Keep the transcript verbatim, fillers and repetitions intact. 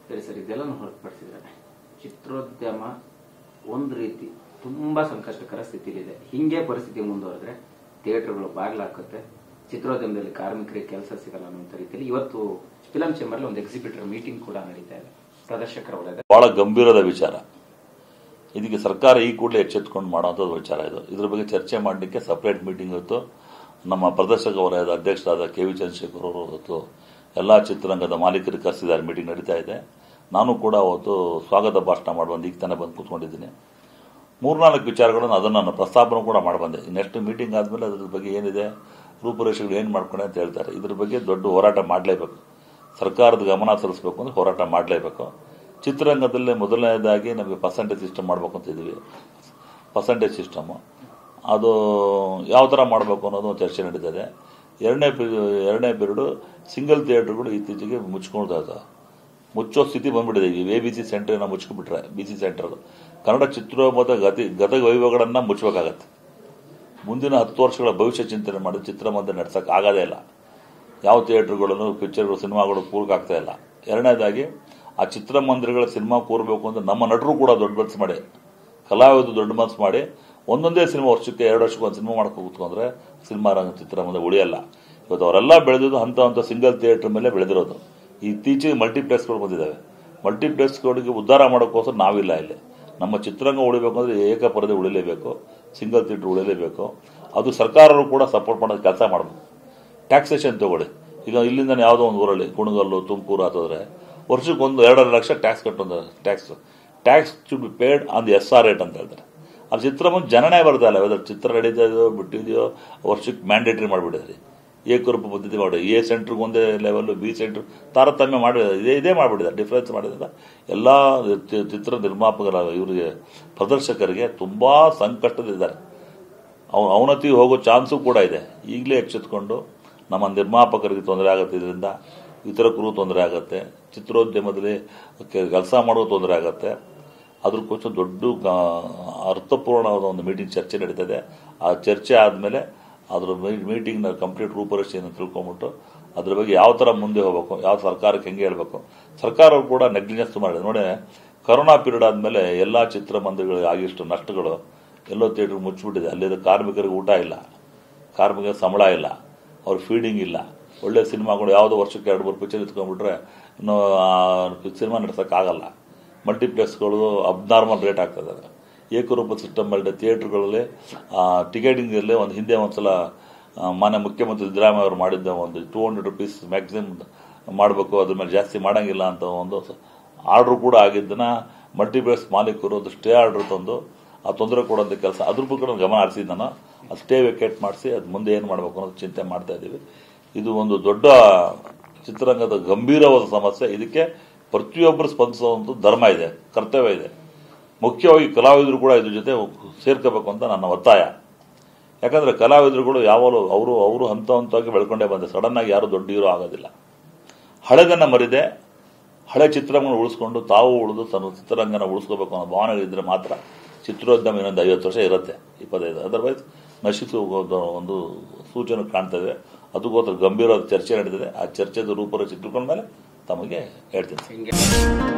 ಸರಿ ಸರ್, ಇದೆಲ್ಲ ಹೊರತುಪಡಿಸಿದ್ರೆ ಚಿತ್ರೋದ್ಯಮ ಒಂದು ರೀತಿ ತುಂಬಾ ಸಂಕಷ್ಟಕರ ಸ್ಥಿತಿಲಿದೆ. ಹಿಂಗೆ ಪರಿಸ್ಥಿತಿ ಮುಂದುವರೆದ್ರೆ ಥಿಯೇಟರ್ಗಳು ಬಾಗಿಲಾಕುತ್ತೆ, ಚಿತ್ರೋದ್ಯಮದಲ್ಲಿ ಕಾರ್ಮಿಕರಿಗೆ ಕೆಲಸ ಸಿಗಲ್ಲ ಅನ್ನೋ ರೀತಿಯಲ್ಲಿ ಇವತ್ತು ಫಿಲಂ ಚೇಂಬರ್ ಒಂದು ಎಕ್ಸಿಬಿಟರ್ ಮೀಟಿಂಗ್ ಕೂಡ ನಡೀತಾ ಇದೆ. ಪ್ರದರ್ಶಕರ ವಲಯದ ಬಹಳ ಗಂಭೀರದ ವಿಚಾರ. ಇದಕ್ಕೆ ಸರ್ಕಾರ ಈ ಕೂಡಲೇ ಎಚ್ಚೆತ್ತುಕೊಂಡು ಮಾಡುವಂಥದ್ದು ವಿಚಾರ ಇದು. ಇದ್ರ ಬಗ್ಗೆ ಚರ್ಚೆ ಮಾಡಲಿಕ್ಕೆ ಸಪರೇಟ್ ಮೀಟಿಂಗ್ ಇತ್ತು. ನಮ್ಮ ಪ್ರದರ್ಶಕ ವಲಯದ ಅಧ್ಯಕ್ಷರಾದ ಕೆ ವಿ ಚಂದ್ರಶೇಖರ್ ಅವರು ಇವತ್ತು ಎಲ್ಲ ಚಿತ್ರರಂಗದ ಮಾಲೀಕರಿಗೆ ಕರೆಸಿದ್ದಾರೆ. ಮೀಟಿಂಗ್ ನಡೀತಾ ಇದೆ. ನಾನು ಕೂಡ ಅವತ್ತು ಸ್ವಾಗತ ಭಾಷಣ ಮಾಡಿ ಬಂದು ಈಗ ತಾನೇ ಬಂದು ಕೂತ್ಕೊಂಡಿದ್ದೀನಿ. ಮೂರ್ನಾಲ್ಕು ವಿಚಾರಗಳನ್ನು ಅದನ್ನು ನಾನು ಪ್ರಸ್ತಾಪನೆ ಕೂಡ ಮಾಡಿ ಬಂದೆ. ನೆಕ್ಸ್ಟ್ ಮೀಟಿಂಗ್ ಆದಮೇಲೆ ಅದ್ರ ಬಗ್ಗೆ ಏನಿದೆ, ರೂಪುರೇಷೆಗಳು ಏನು ಮಾಡ್ಕೊಂಡೆ ಅಂತ ಹೇಳ್ತಾರೆ. ಇದ್ರ ಬಗ್ಗೆ ದೊಡ್ಡ ಹೋರಾಟ ಮಾಡಲೇಬೇಕು. ಸರ್ಕಾರದ ಗಮನ ಸಲ್ಲಿಸಬೇಕು ಅಂದರೆ ಹೋರಾಟ ಮಾಡಲೇಬೇಕು. ಚಿತ್ರರಂಗದಲ್ಲೇ ಮೊದಲನೇದಾಗಿ ನಮಗೆ ಪರ್ಸೆಂಟೇಜ್ ಸಿಸ್ಟಮ್ ಮಾಡಬೇಕು ಅಂತ ಇದ್ದೀವಿ. ಪರ್ಸೆಂಟೇಜ್ ಸಿಸ್ಟಮು ಅದು ಯಾವ ಥರ ಮಾಡಬೇಕು ಅನ್ನೋದು ಒಂದು ಚರ್ಚೆ ನಡೀತದೆ. ಎರಡನೇ ಎರಡನೇ ಪೀರಿಯಡು ಸಿಂಗಲ್ ಥಿಯೇಟರ್ಗಳು ಇತ್ತೀಚೆಗೆ ಮುಚ್ಕೊಳ್ತಾ ಮುಚ್ಚೋ ಸ್ಥಿತಿ ಬಂದ್ಬಿಟ್ಟಿದೆ. ಈ ಎ ಬಿ ಸಿ ಸೆಂಟರ್ನ ಮುಚ್ಕೊಂಡ್ಬಿಟ್ರೆ ಬಿ ಸಿ ಸೆಂಟರ್ ಕನ್ನಡ ಚಿತ್ರೋದ್ಯಮದ ಗತಿ ಗತ ವೈಭವಗಳನ್ನು ಮುಚ್ಚಬೇಕಾಗತ್ತೆ. ಮುಂದಿನ ಹತ್ತು ವರ್ಷಗಳ ಭವಿಷ್ಯ ಚಿಂತನೆ ಮಾಡಿ ಚಿತ್ರಮಂದಿರ ನಡೆಸೋಕೆ ಆಗೋದೇ ಇಲ್ಲ. ಯಾವ ಥಿಯೇಟರ್ಗಳನ್ನು ಪಿಕ್ಚರ್ಗಳು ಸಿನಿಮಾಗಳು ಕೂರಕ್ಕೆ ಆಗ್ತಾ ಇಲ್ಲ. ಎರಡನೇದಾಗಿ ಆ ಚಿತ್ರಮಂದಿರಗಳ ಸಿನಿಮಾ ಕೂರಬೇಕು ಅಂದ್ರೆ ನಮ್ಮ ನಟರು ಕೂಡ ದೊಡ್ಡ ಮನಸ್ಸು ಮಾಡಿ, ಕಲಾವಿದರು ದೊಡ್ಡ ಮನಸ್ಸು ಮಾಡಿ ಒಂದೊಂದೇ ಸಿನಿಮಾ ವರ್ಷಕ್ಕೆ ಎರಡು ವರ್ಷಕ್ಕೆ ಒಂದು ಸಿನಿಮಾ ಮಾಡ್ಕೊಂಡು ಕೂತ್ಕೊಂಡ್ರೆ ಸಿನಿಮಾ ರಂಗ ಚಿತ್ರಮಂದಿರ ಉಳಿಯಲ್ಲ. ಇವತ್ತು ಅವರೆಲ್ಲ ಬೆಳೆದಿದ್ದು ಹಂತ ಹಂತ ಸಿಂಗಲ್ ಥಿಯೇಟರ್ ಮೇಲೆ ಬೆಳೆದಿರೋದು. ಇತ್ತೀಚೆಗೆ ಮಲ್ಟಿಪ್ಲೆಕ್ಸ್ಗಳು ಬಂದಿದ್ದಾವೆ. ಮಲ್ಟಿಪ್ಲೆಕ್ಸ್ಗಳಿಗೆ ಉದ್ಧಾರ ಮಾಡೋಕ್ಕೋಸ್ಕರ ನಾವಿಲ್ಲ ಇಲ್ಲಿ. ನಮ್ಮ ಚಿತ್ರರಂಗ ಉಳಿಬೇಕು ಅಂದರೆ ಏಕಪರದೆ ಉಳಿಲೇಬೇಕು, ಸಿಂಗಲ್ ಥಿಯೇಟರ್ ಉಳಿಲೇಬೇಕು. ಅದು ಸರ್ಕಾರರು ಕೂಡ ಸಪೋರ್ಟ್ ಮಾಡೋದು ಕೆಲಸ ಮಾಡಬೇಕು. ಟ್ಯಾಕ್ಸೇಷನ್ ತಗೊಳ್ಳಿ. ಈಗ ಇಲ್ಲಿಂದ ಯಾವುದೋ ಒಂದು ಊರಲ್ಲಿ ಕುಣಗಲ್ಲು ತುಮಕೂರು ಆತಂದ್ರೆ ವರ್ಷಕ್ಕೆ ಒಂದು ಎರಡೂವರೆ ಲಕ್ಷ ಟ್ಯಾಕ್ಸ್ ಕಟ್ಟೋದು. Tax tax should be paid on the S R rate ಅಂತ ಹೇಳ್ತಾರೆ. ಅದು ಚಿತ್ರಮಂದಿರ ಜನನೇ ಬರ್ತಾ ಇಲ್ಲ. ಯಾವ್ದಾದ್ರು ಚಿತ್ರ ನಡೀತಾ ಇದೆಯೋ ಬಿಟ್ಟಿದೆಯೋ ವರ್ಷಕ್ಕೆ ಮ್ಯಾಂಡೇಟರಿ ಮಾಡಿಬಿಟ್ಟಿದ್ರಿ. ಏಕರೂಪ ಪದ್ಧತಿ ಮಾಡಿ ಎ ಸೆಂಟ್ರಿಗೆ ಒಂದೇ ಲೆವೆಲ್, ಬಿ ಸೆಂಟ್ರ್ ತಾರತಮ್ಯ ಮಾಡಿ ಇದೇ ಇದೇ ಮಾಡಿಬಿಟ್ಟಿದ್ದಾರೆ. ಡಿಫ್ರೆನ್ಸ್ ಮಾಡಿದ್ರಿಂದ ಎಲ್ಲ ಚಿತ್ರ ನಿರ್ಮಾಪಕರ ಇವರಿಗೆ ಪ್ರದರ್ಶಕರಿಗೆ ತುಂಬ ಸಂಕಷ್ಟದಿದ್ದಾರೆ. ಅವ ಅವನತಿ ಹೋಗೋ ಚಾನ್ಸು ಕೂಡ ಇದೆ. ಈಗಲೇ ಎಚ್ಚೆತ್ಕೊಂಡು ನಮ್ಮ ನಿರ್ಮಾಪಕರಿಗೆ ತೊಂದರೆ ಆಗುತ್ತೆ, ಇದರಿಂದ ವಿತರಕರು ತೊಂದರೆ ಆಗುತ್ತೆ, ಚಿತ್ರೋದ್ಯಮದಲ್ಲಿ ಕೆಲಸ ಮಾಡೋ ತೊಂದರೆ ಆಗುತ್ತೆ. ಅದ್ರಕ್ಕೋಸ್ಕರ ದೊಡ್ಡ ಅರ್ಥಪೂರ್ಣವಾದ ಒಂದು ಮೀಟಿಂಗ್ ಚರ್ಚೆ ನಡೀತದೆ. ಆ ಚರ್ಚೆ ಆದಮೇಲೆ ಅದ್ರ ಮೀಟಿಂಗ್ನ ಕಂಪ್ಲೀಟ್ ರೂಪರೇಷೆಯನ್ನು ತಿಳ್ಕೊಂಬಿಟ್ಟು ಅದ್ರ ಬಗ್ಗೆ ಯಾವ ಥರ ಮುಂದೆ ಹೋಗಬೇಕು, ಯಾವ ಸರ್ಕಾರಕ್ಕೆ ಹೆಂಗೆ ಹೇಳಬೇಕು. ಸರ್ಕಾರ ಕೂಡ ನೆಗ್ಲಿಜೆನ್ಸ್ ಮಾಡಿದೆ ನೋಡಿ. ಕರೋನಾ ಪೀರಿಯಡ್ ಆದಮೇಲೆ ಎಲ್ಲ ಚಿತ್ರಮಂದಿರಗಳಿಗೆ ಆಗಿಷ್ಟು ನಷ್ಟಗಳು ಎಲ್ಲೋ ಥಿಯೇಟರ್ ಮುಚ್ಚಿಬಿಟ್ಟಿದೆ. ಅಲ್ಲಿದ್ದ ಕಾರ್ಮಿಕರಿಗೆ ಊಟ ಇಲ್ಲ, ಕಾರ್ಮಿಕರಿಗೆ ಸಂಬಳ ಇಲ್ಲ, ಅವ್ರ ಫೀಡಿಂಗ್ ಇಲ್ಲ. ಒಳ್ಳೆ ಸಿನಿಮಾಗಳು ಯಾವುದೋ ವರ್ಷಕ್ಕೆ ಎರಡು ಮೂರು ಪಿಕ್ಚರ್ ಇಟ್ಕೊಂಡ್ಬಿಟ್ರೆ ಇನ್ನು ಸಿನಿಮಾ ನಡೆಸೋಕ್ಕಾಗಲ್ಲ. ಮಲ್ಟಿಪ್ಲೆಕ್ಸ್ಗಳು ಅಬ್ನಾರ್ಮಲ್ ರೇಟ್ ಆಗ್ತದೆ. ಏಕರೂಪ ಸಿಸ್ಟಮ್ ಮಾಡಿದ ಥಿಯೇಟರ್ಗಳಲ್ಲಿ ಟಿಕೆಟಿಂಗಲ್ಲಿ ಒಂದು ಹಿಂದೆ ಒಂದ್ಸಲ ಮಾನ್ಯ ಮುಖ್ಯಮಂತ್ರಿ ಸಿದ್ದರಾಮಯ್ಯ ಅವರು ಮಾಡಿದ್ದ ಒಂದು ಟೂ ಹಂಡ್ರೆಡ್ ರುಪೀಸ್ ಮ್ಯಾಕ್ಸಿಮಮ್ ಮಾಡಬೇಕು, ಅದ್ರ ಮೇಲೆ ಜಾಸ್ತಿ ಮಾಡೋಂಗಿಲ್ಲ ಅಂತ ಒಂದು ಆರ್ಡ್ರು ಕೂಡ ಆಗಿದ್ದನ್ನ ಮಲ್ಟಿಪ್ಲೆಕ್ಸ್ ಮಾಲೀಕರು ಅದು ಸ್ಟೇ ಆರ್ಡ್ರ್ ತಂದು ಆ ತೊಂದರೆ ಕೊಡೋಂಥ ಕೆಲಸ ಅದ್ರ ಬಗ್ಗೆ ಗಮನ ಹರಿಸಿದ್ದು ನಾನು. ಅದು ಸ್ಟೇ ವೆಕೇಟ್ ಮಾಡಿಸಿ ಅದು ಮುಂದೆ ಏನು ಮಾಡಬೇಕು ಅನ್ನೋದು ಚಿಂತೆ ಮಾಡ್ತಾ ಇದ್ದೀವಿ. ಇದು ಒಂದು ದೊಡ್ಡ ಚಿತ್ರರಂಗದ ಗಂಭೀರವಾದ ಸಮಸ್ಯೆ. ಇದಕ್ಕೆ ಪ್ರತಿಯೊಬ್ಬರು ಸ್ಪಂದಿಸುವಂಥ ಧರ್ಮ ಇದೆ, ಕರ್ತವ್ಯ ಇದೆ. ಮುಖ್ಯವಾಗಿ ಕಲಾವಿದರು ಕೂಡ ಇದ್ರ ಜೊತೆ ಸೇರ್ಕೋಬೇಕು ಅಂತ ನನ್ನ ಒತ್ತಾಯ. ಯಾಕಂದರೆ ಕಲಾವಿದರುಗಳು ಯಾವಾಗಲೂ ಅವರು ಅವರು ಹಂತ ಹಂತವಾಗಿ ಬೆಳ್ಕೊಂಡೇ ಬಂದೆ. ಸಡನ್ ಆಗಿ ಯಾರು ದೊಡ್ಡ ಹೀರೋ ಆಗೋದಿಲ್ಲ. ಹಳೆದನ್ನು ಮರಿದೆ ಹಳೆ ಚಿತ್ರರಂಗನ ಉಳಿಸ್ಕೊಂಡು ತಾವು ಉಳಿದು ತನ್ನ ಚಿತ್ರರಂಗನ ಉಳಿಸ್ಕೋಬೇಕು ಅನ್ನೋ ಭಾವನೆಗಳಿದ್ರೆ ಮಾತ್ರ ಚಿತ್ರೋದ್ಯಮ ಇನ್ನೊಂದು ಐವತ್ತು ವರ್ಷ ಇರುತ್ತೆ, ಇಪ್ಪತ್ತೈದು. ಅದರ್ವೈಸ್ ನಶಿಸಿ ಹೋಗೋದು ಒಂದು ಸೂಚನೆ ಕಾಣ್ತದೆ. ಅದಕ್ಕೋಸ್ಕರ ಗಂಭೀರವಾದ ಚರ್ಚೆ ನಡೆದಿದೆ. ಆ ಚರ್ಚೆದ ರೂಪರೇಷೆ ತಿಳ್ಕೊಂಡ್ಮೇಲೆ ತಮಗೆ ಹೇಳ್ತೀನಿ.